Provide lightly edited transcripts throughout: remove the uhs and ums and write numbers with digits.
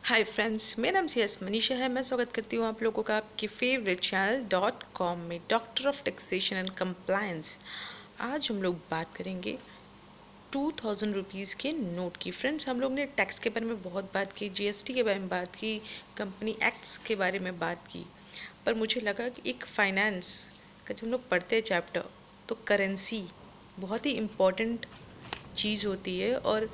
Hi friends, मेरा नाम मनीषा है। मैं स्वागत करती हूँ आप लोगों का आपके फेवरेट चैनल .com में, doctor of taxation and compliance. आज हम लोग बात करेंगे 2000 रुपीज़ के नोट की। फ्रेंड्स, हम लोग ने टैक्स के बारे में बहुत बात की, जीएसटी के बारे में बात की, कंपनी एक्ट्स के बारे में बात की, पर मुझे लगा कि एक फाइनेंस का जब हम लोग पढ़ते हैं चैप्टर, तो करेंसी बहुत ही इम्पॉर्टेंट चीज़ होती है। और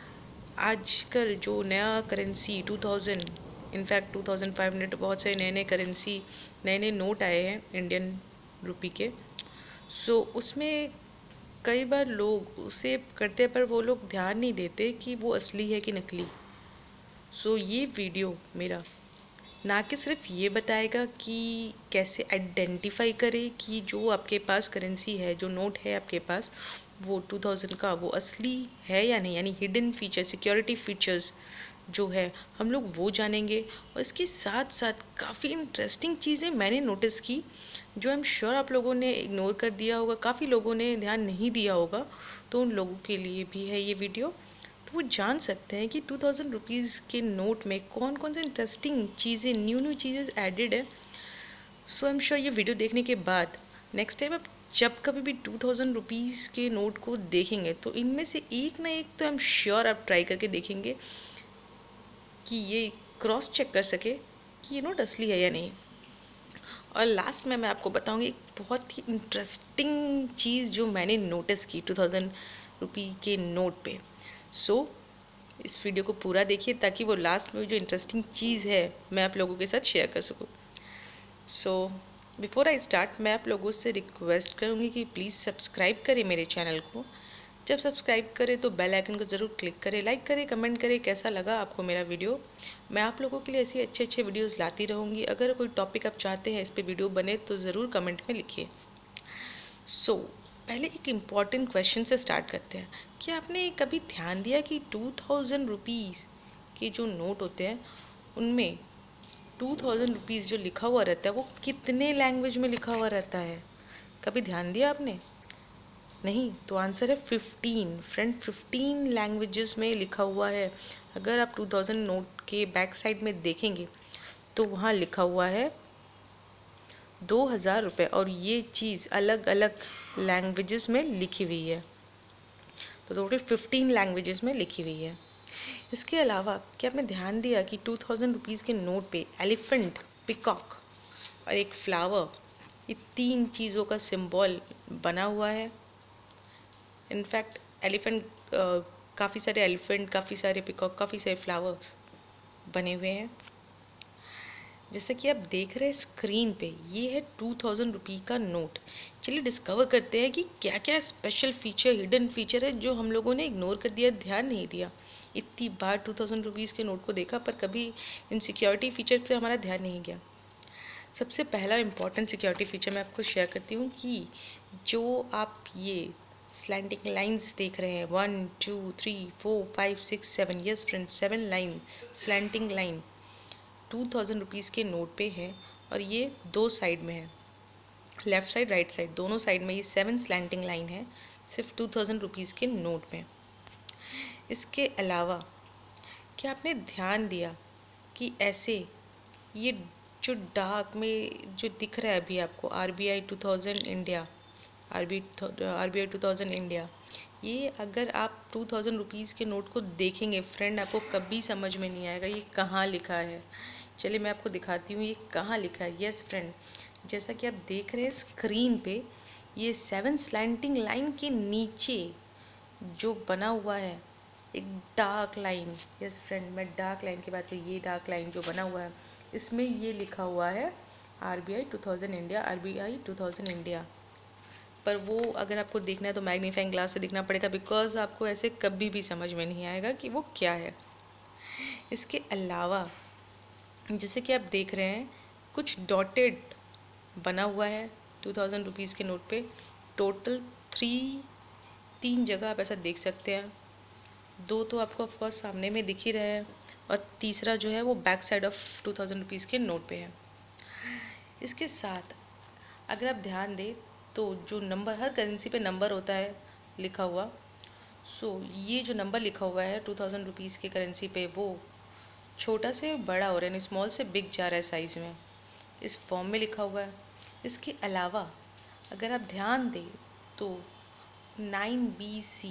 आजकल जो नया करेंसी 2000, इनफैक्ट 2500, बहुत सारे नए नए करेंसी, नए नए नोट आए हैं इंडियन रुपी के। सो उसमें कई बार लोग उसे करते हैं, पर वो लोग ध्यान नहीं देते कि वो असली है कि नकली। सो ये वीडियो मेरा ना कि सिर्फ ये बताएगा कि कैसे आइडेंटिफाई करें कि जो आपके पास करेंसी है, जो नोट है आपके पास, वो 2000 का वो असली है या नहीं, यानी हिडन फीचर, सिक्योरिटी फीचर्स जो है हम लोग वो जानेंगे। और इसके साथ साथ काफ़ी इंटरेस्टिंग चीज़ें मैंने नोटिस की जो आई एम श्योर आप लोगों ने इग्नोर कर दिया होगा, काफ़ी लोगों ने ध्यान नहीं दिया होगा, तो उन लोगों के लिए भी है ये वीडियो। तो वो जान सकते हैं कि 2000 रुपीज़ के नोट में कौन कौन से इंटरेस्टिंग चीज़ें, न्यू चीज़ें एडिड है। सो आई एम श्योर ये वीडियो देखने के बाद नेक्स्ट टाइम आप जब कभी भी 2000 रुपीज़ के नोट को देखेंगे, तो इनमें से एक ना एक तो आई एम श्योर आप ट्राई करके देखेंगे कि ये क्रॉस चेक कर सके कि ये नोट असली है या नहीं। और लास्ट में मैं आपको बताऊंगी एक बहुत ही इंटरेस्टिंग चीज़ जो मैंने नोटिस की 2000 रुपये के नोट पे। सो इस वीडियो को पूरा देखिए ताकि वो लास्ट में जो इंटरेस्टिंग चीज़ है मैं आप लोगों के साथ शेयर कर सकूँ। सो बिफोर आई स्टार्ट, मैं आप लोगों से रिक्वेस्ट करूँगी कि प्लीज़ सब्सक्राइब करें मेरे चैनल को। जब सब्सक्राइब करें तो बेल आइकन को ज़रूर क्लिक करें, लाइक करें, कमेंट करें कैसा लगा आपको मेरा वीडियो। मैं आप लोगों के लिए ऐसी अच्छे अच्छे वीडियोस लाती रहूँगी। अगर कोई टॉपिक आप चाहते हैं इस पे वीडियो बने तो ज़रूर कमेंट में लिखिए। सो पहले एक इम्पॉर्टेंट क्वेश्चन से स्टार्ट करते हैं कि आपने कभी ध्यान दिया कि 2000 रुपीज़ के जो नोट होते हैं उनमें 2000 रुपीज़ जो लिखा हुआ रहता है वो कितने लैंग्वेज में लिखा हुआ रहता है? कभी ध्यान दिया आपने? नहीं, तो आंसर है 15। फ्रेंड, 15 लैंग्वेजेस में लिखा हुआ है। अगर आप 2000 नोट के बैक साइड में देखेंगे तो वहाँ लिखा हुआ है 2000 रुपये, और ये चीज़ अलग अलग लैंग्वेजेस में लिखी हुई है। तो टोटल 15 लैंग्वेजेस में लिखी हुई है। इसके अलावा क्या आपने ध्यान दिया कि 2000 रुपीज़ के नोट पे एलिफेंट, पिकॉक और एक फ्लावर, ये तीन चीज़ों का सिंबल बना हुआ है। इनफैक्ट एलिफेंट, काफ़ी सारे एलिफेंट, काफ़ी सारे पिकॉक, काफ़ी सारे फ्लावर्स बने हुए हैं। जैसा कि आप देख रहे हैं स्क्रीन पे, ये है 2000 रुपये का नोट। चलिए डिस्कवर करते हैं कि क्या क्या स्पेशल फीचर, हिडन फीचर है जो हम लोगों ने इग्नोर कर दिया, ध्यान नहीं दिया। इतनी बार 2000 रुपीज़ के नोट को देखा पर कभी इन सिक्योरिटी फीचर पे हमारा ध्यान नहीं गया। सबसे पहला इम्पॉर्टेंट सिक्योरिटी फीचर मैं आपको शेयर करती हूँ कि जो आप ये स्लैंटिंग लाइंस देख रहे हैं, 1 2 3 4 5 6 7, yes friend, 7 line slanting line 2000 rupees के नोट पे है। और ये दो साइड में है, लेफ़्ट साइड राइट साइड दोनों साइड में ये 7 स्लैंटिंग लाइन है सिर्फ 2000 रुपीज़ के नोट में। इसके अलावा क्या आपने ध्यान दिया कि ऐसे ये जो डार्क में जो दिख रहा है अभी आपको, RBI 2000 इंडिया, RBI 2000 इंडिया, ये अगर आप 2000 रुपीज़ के नोट को देखेंगे फ्रेंड, आपको कभी समझ में नहीं आएगा ये कहाँ लिखा है। चलिए मैं आपको दिखाती हूँ ये कहाँ लिखा है। यस फ्रेंड, जैसा कि आप देख रहे हैं स्क्रीन पे, ये 7 स्लैंटिंग लाइन के नीचे जो बना हुआ है एक डार्क लाइन। यस फ्रेंड, मैं डार्क लाइन की बात करी, ये डार्क लाइन जो बना हुआ है इसमें ये लिखा हुआ है RBI 2000 इंडिया, RBI 2000 इंडिया। पर वो अगर आपको देखना है तो मैग्नीफाइंग ग्लास से दिखना पड़ेगा, बिकॉज आपको ऐसे कभी भी समझ में नहीं आएगा कि वो क्या है। इसके अलावा जैसे कि आप देख रहे हैं कुछ डॉटेड बना हुआ है 2000 रुपीज़ के नोट पे। टोटल 3 जगह आप ऐसा देख सकते हैं। दो तो आपको ऑफकोर्स सामने में दिख ही रहे हैं, और तीसरा जो है वो बैक साइड ऑफ 2000 रुपीज़ के नोट पे है। इसके साथ अगर आप ध्यान दें तो जो नंबर, हर करेंसी पे नंबर होता है लिखा हुआ। सो ये जो नंबर लिखा हुआ है 2000 रुपीज़ के करेंसी पे, वो छोटा से बड़ा हो रहा है, यानी स्मॉल से बिग जा रहा है साइज़ में, इस फॉर्म में लिखा हुआ है। इसके अलावा अगर आप ध्यान दें तो 9BC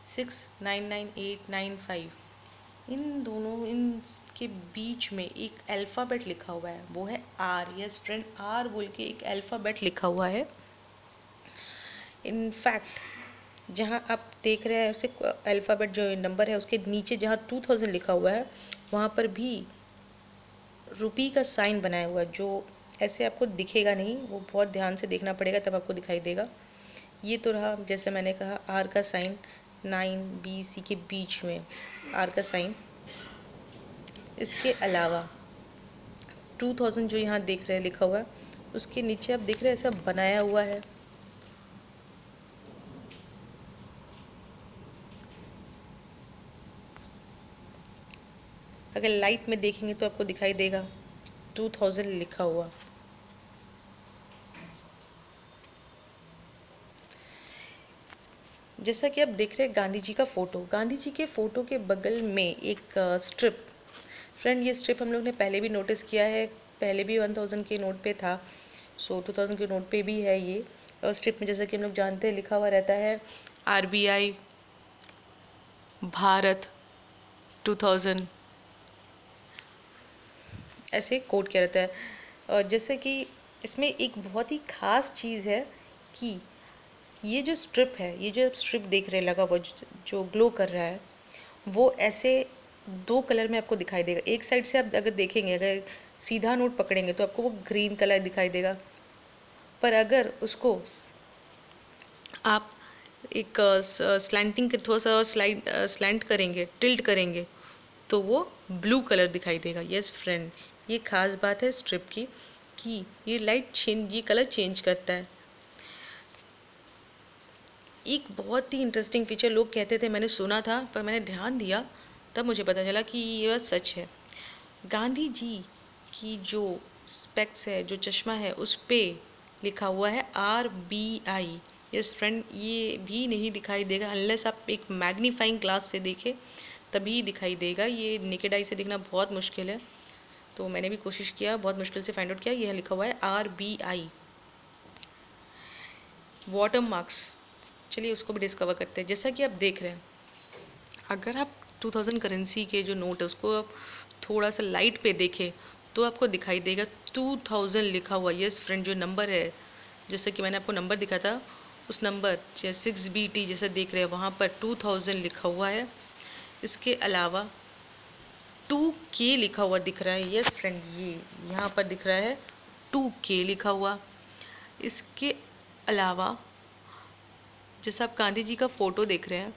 699895, इन दोनों इनके बीच में एक अल्फ़ाबेट लिखा हुआ है, वो है आर। यस फ्रेंड, आर बोल के एक अल्फ़ाबेट लिखा हुआ है। इनफैक्ट जहाँ आप देख रहे हैं उसे अल्फ़ाबेट जो नंबर है उसके नीचे जहाँ 2000 लिखा हुआ है वहाँ पर भी रुपी का साइन बनाया हुआ है, जो ऐसे आपको दिखेगा नहीं, वो बहुत ध्यान से देखना पड़ेगा तब आपको दिखाई देगा। ये तो रहा, जैसे मैंने कहा, आर का साइन, 9BC के बीच में आर का साइन। इसके अलावा 2000 जो यहाँ देख रहे हैं लिखा हुआ है, उसके नीचे आप देख रहे हैं ऐसा बनाया हुआ है। अगर लाइट में देखेंगे तो आपको दिखाई देगा 2000 लिखा हुआ। जैसा कि आप देख रहे हैं गांधी जी का फ़ोटो, गांधी जी के फ़ोटो के बगल में एक स्ट्रिप। फ्रेंड, ये स्ट्रिप हम लोग ने पहले भी नोटिस किया है, पहले भी 1000 के नोट पे था, 2000 के नोट पे भी है ये। और स्ट्रिप में जैसा कि हम लोग जानते हैं लिखा हुआ रहता है RBI भारत 2000, ऐसे कोड किया रहता है। और जैसे कि इसमें एक बहुत ही ख़ास चीज़ है कि ये जो स्ट्रिप है, ये जो स्ट्रिप देख रहे हैं लगा हुआ जो ग्लो कर रहा है, वो ऐसे दो कलर में आपको दिखाई देगा। एक साइड से आप अगर देखेंगे, अगर सीधा नोट पकड़ेंगे तो आपको वो ग्रीन कलर दिखाई देगा, पर अगर उसको आप एक स्लैंटिंग के थोड़ा सा स्लैंट करेंगे, टिल्ट करेंगे, तो वो ब्लू कलर दिखाई देगा। यस फ्रेंड, ये खास बात है स्ट्रिप की कि ये कलर चेंज करता है। एक बहुत ही इंटरेस्टिंग फीचर लोग कहते थे, मैंने सुना था, पर मैंने ध्यान दिया तब मुझे पता चला कि यह सच है। गांधी जी की जो स्पेक्स है, जो चश्मा है, उस पे लिखा हुआ है RBI। यस फ्रेंड, ये भी नहीं दिखाई देगा अनलेस आप एक मैग्नीफाइंग ग्लास से देखें, तभी दिखाई देगा। ये नेकेड आई से देखना बहुत मुश्किल है, तो मैंने भी कोशिश किया, बहुत मुश्किल से फाइंड आउट किया। यह लिखा हुआ है RBI। वाटर मार्क्स, चलिए उसको भी डिस्कवर करते हैं। जैसा कि आप देख रहे हैं, अगर आप 2000 करेंसी के जो नोट है उसको आप थोड़ा सा लाइट पे देखें तो आपको दिखाई देगा 2000 लिखा हुआ। यस फ्रेंड, जो नंबर है, जैसे कि मैंने आपको नंबर दिखा था, उस नंबर 6BT जैसे देख रहे हैं वहाँ पर 2000 लिखा हुआ है। इसके अलावा 2K लिखा हुआ दिख रहा है। यस फ्रेंड, ये यहाँ पर दिख रहा है 2K लिखा हुआ। इसके अलावा जैसे आप गांधी जी का फ़ोटो देख रहे हैं,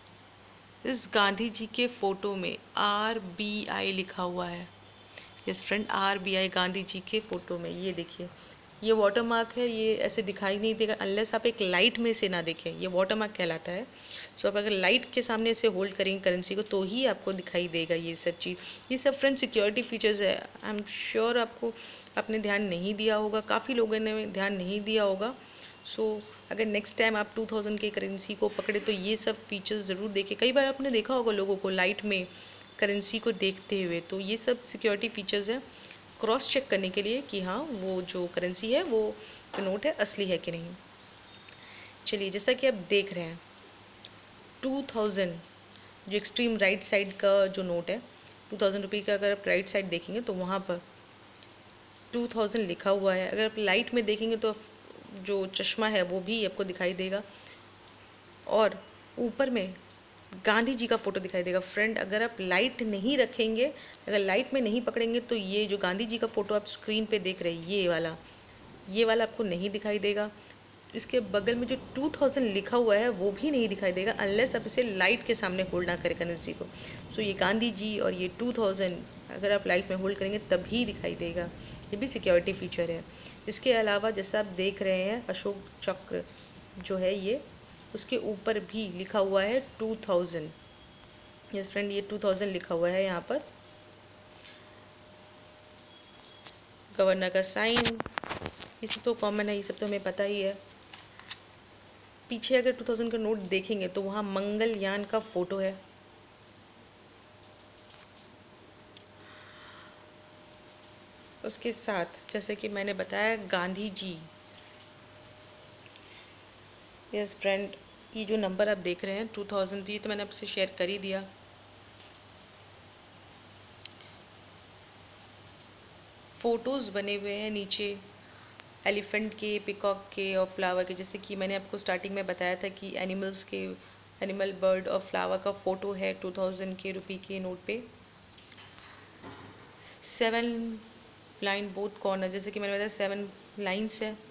इस गांधी जी के फ़ोटो में RBI लिखा हुआ है। Yes friend, RBI Gandhi ji के फ़ोटो में, ये देखिए, ये वाटर मार्क है। ये ऐसे दिखाई नहीं देगा अनलेस आप एक लाइट में से ना देखें, ये वाटर मार्क कहलाता है। सो आप अगर लाइट के सामने से होल्ड करेंगे करेंसी को तो ही आपको दिखाई देगा ये सब चीज़। ये सब फ्रेंड सिक्योरिटी फीचर्स है। आई एम श्योर आपने ध्यान नहीं दिया होगा, काफ़ी लोगों ने ध्यान नहीं दिया होगा। सो अगर नेक्स्ट टाइम आप 2000 के करेंसी को पकड़े तो ये सब फीचर्स ज़रूर देखें। कई बार आपने देखा होगा लोगों को लाइट में करेंसी को देखते हुए, तो ये सब सिक्योरिटी फीचर्स हैं क्रॉस चेक करने के लिए कि हाँ वो जो करेंसी है, वो जो नोट है, असली है कि नहीं। चलिए, जैसा कि आप देख रहे हैं 2000 जो एक्सट्रीम राइट साइड का जो नोट है, 2000 रुपये का, अगर आप राइट साइड देखेंगे तो वहाँ पर 2000 लिखा हुआ है। अगर आप लाइट में देखेंगे तो जो चश्मा है वो भी आपको दिखाई देगा, और ऊपर में गांधी जी का फ़ोटो दिखाई देगा। फ्रेंड, अगर आप लाइट नहीं रखेंगे, अगर लाइट में नहीं पकड़ेंगे तो ये जो गांधी जी का फ़ोटो आप स्क्रीन पे देख रहे हैं, ये वाला आपको नहीं दिखाई देगा। इसके बगल में जो 2000 लिखा हुआ है वो भी नहीं दिखाई देगा अनलेस आप इसे लाइट के सामने होल्ड ना करें करेंसी को। सो ये गांधी जी और ये 2000 अगर आप लाइट में होल्ड करेंगे तभी दिखाई देगा। ये भी सिक्योरिटी फीचर है। इसके अलावा जैसा आप देख रहे हैं अशोक चक्र जो है ये, उसके ऊपर भी लिखा हुआ है 2000। यस फ्रेंड, ये 2000 लिखा हुआ है यहाँ पर। गवर्नर का साइन, ये सब तो कॉमन है, ये सब तो हमें पता ही है। पीछे अगर 2000 का नोट देखेंगे तो वहाँ मंगलयान का फ़ोटो है। उसके साथ जैसे कि मैंने बताया गांधी जी। यस फ्रेंड, ये जो नंबर आप देख रहे हैं 2000, ये तो मैंने आपसे शेयर कर ही दिया। फोटोज़ बने हुए हैं नीचे एलिफेंट के, पिकॉक के और फ्लावर के। जैसे कि मैंने आपको स्टार्टिंग में बताया था कि एनिमल्स के, एनिमल, बर्ड और फ्लावर का फ़ोटो है 2000 के रुपये के नोट पे। 7 लाइन बोथ कॉर्नर, जैसे कि मैंने बताया 7 लाइन्स है।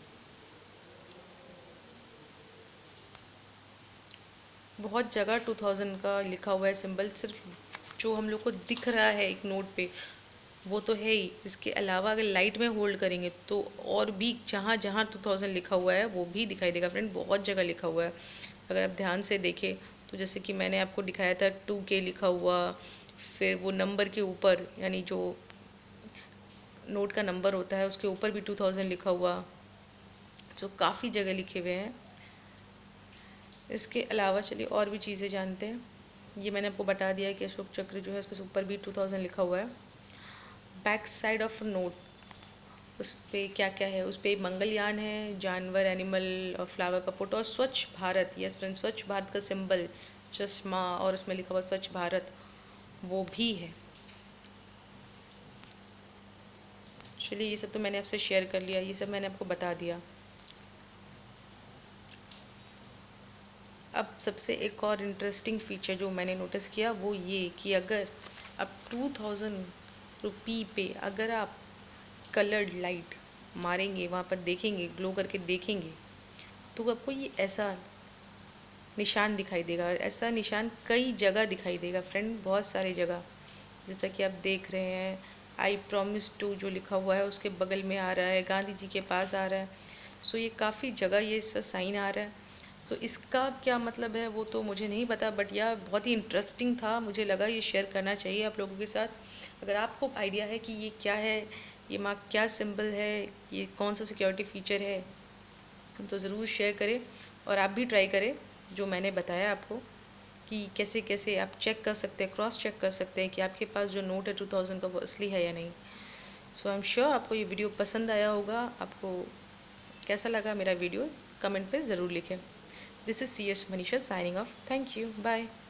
बहुत जगह 2000 का लिखा हुआ है सिंबल, सिर्फ जो हम लोग को दिख रहा है एक नोट पे वो तो है ही। इसके अलावा अगर लाइट में होल्ड करेंगे तो और भी जहाँ जहाँ 2000 लिखा हुआ है वो भी दिखाई देगा फ्रेंड, बहुत जगह लिखा हुआ है। अगर आप ध्यान से देखें तो जैसे कि मैंने आपको दिखाया था 2K लिखा हुआ, फिर वो नंबर के ऊपर यानी जो नोट का नंबर होता है उसके ऊपर भी 2000 लिखा हुआ, जो काफ़ी जगह लिखे हुए हैं। इसके अलावा चलिए और भी चीज़ें जानते हैं। ये मैंने आपको बता दिया कि अशोक चक्र जो है उसके ऊपर भी 2000 लिखा हुआ है। बैक साइड ऑफ नोट, उस पर क्या क्या है, उस पर मंगलयान है, जानवर, एनिमल और फ्लावर का फोटो और स्वच्छ भारत। यस फ्रेंड, स्वच्छ भारत का सिंबल चश्मा और उसमें लिखा हुआ स्वच्छ भारत वो भी है। चलिए ये सब तो मैंने आपसे शेयर कर लिया, ये सब मैंने आपको बता दिया। अब सबसे एक और इंटरेस्टिंग फीचर जो मैंने नोटिस किया वो ये कि अगर अब 2000 रुपये पे अगर आप कलर्ड लाइट मारेंगे, वहाँ पर देखेंगे, ग्लो करके देखेंगे, तो आपको ये ऐसा निशान दिखाई देगा। और ऐसा निशान कई जगह दिखाई देगा फ्रेंड, बहुत सारी जगह। जैसा कि आप देख रहे हैं आई प्रॉमिस टू जो लिखा हुआ है उसके बगल में आ रहा है, गांधी जी के पास आ रहा है। सो ये काफ़ी जगह ये इसका साइन आ रहा है। सो इसका क्या मतलब है वो तो मुझे नहीं पता, बट यह बहुत ही इंटरेस्टिंग था, मुझे लगा ये शेयर करना चाहिए आप लोगों के साथ। अगर आपको आइडिया है कि ये क्या है, ये मार्क क्या सिंबल है, ये कौन सा सिक्योरिटी फीचर है, तो ज़रूर शेयर करें और आप भी ट्राई करें जो मैंने बताया आपको कि कैसे कैसे आप चेक कर सकते हैं, क्रॉस चेक कर सकते हैं कि आपके पास जो नोट है 2000 का वो असली है या नहीं। सो आई एम श्योर आपको ये वीडियो पसंद आया होगा। आपको कैसा लगा मेरा वीडियो कमेंट पे ज़रूर लिखें। This is CS Manisha signing off. Thank you, bye.